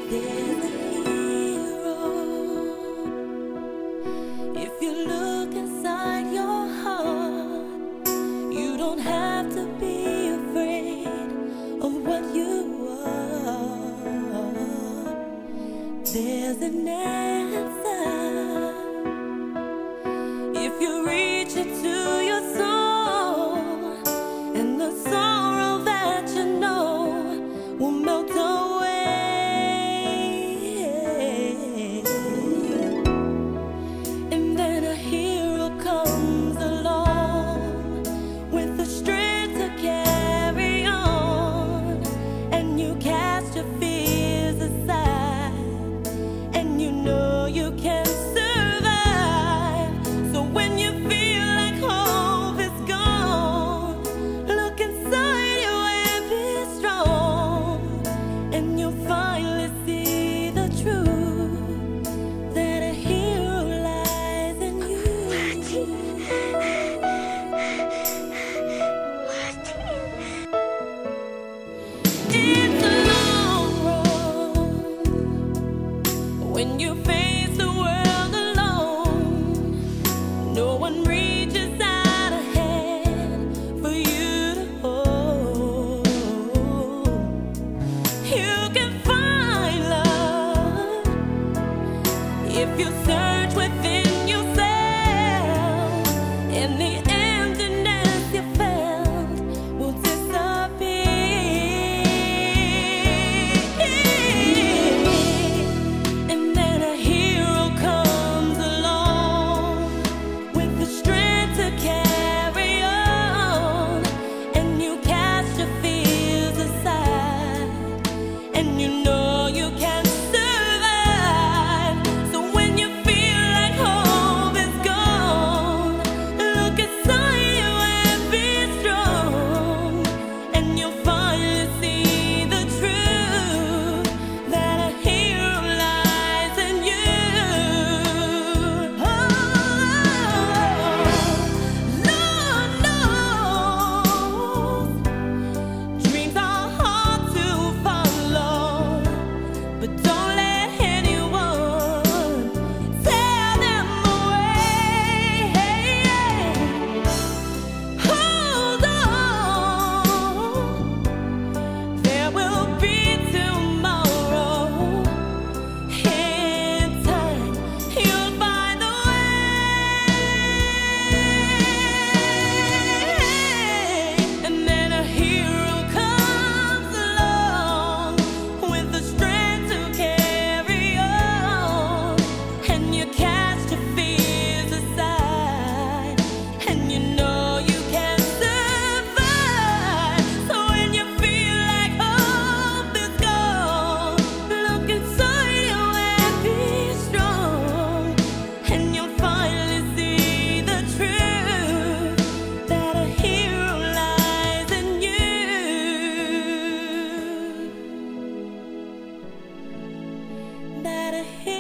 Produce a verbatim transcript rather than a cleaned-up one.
There's a hero. If you look inside your heart, you don't have to be afraid of what you are. There's an answer. If you reach into your soul, and the sorrow that you know will melt away. And then a hero comes along with the strength to carry on, and you cast your fears aside, and you know you can survive. So when you feel like hope is gone, look inside you and be strong, and you'll finally see the truth, that a hero lies in you. It's a long road when you face the world alone. No one reaches out a hand for you to hold. You can find love if you search within yourself, and the emptiness you felt will disappear. And then a hero comes along with the strength to carry on, and you cast your fears aside, and you know you can survive. So when you feel like hope is gone, look inside you and be strong, and you'll finally see the truth, that a hero lies in you. Oh, Lord knows dreams are hard to follow, but don't let anyone tear them away. Hold on, there will be tomorrow. In time, you'll find the way. And then a hero comes along with the strength to carry on, and you cast your fears aside, and you know you can survive. So when you feel like hope is gone, look inside you and be strong, and you'll finally see the truth, that a hero lies in you, that a hero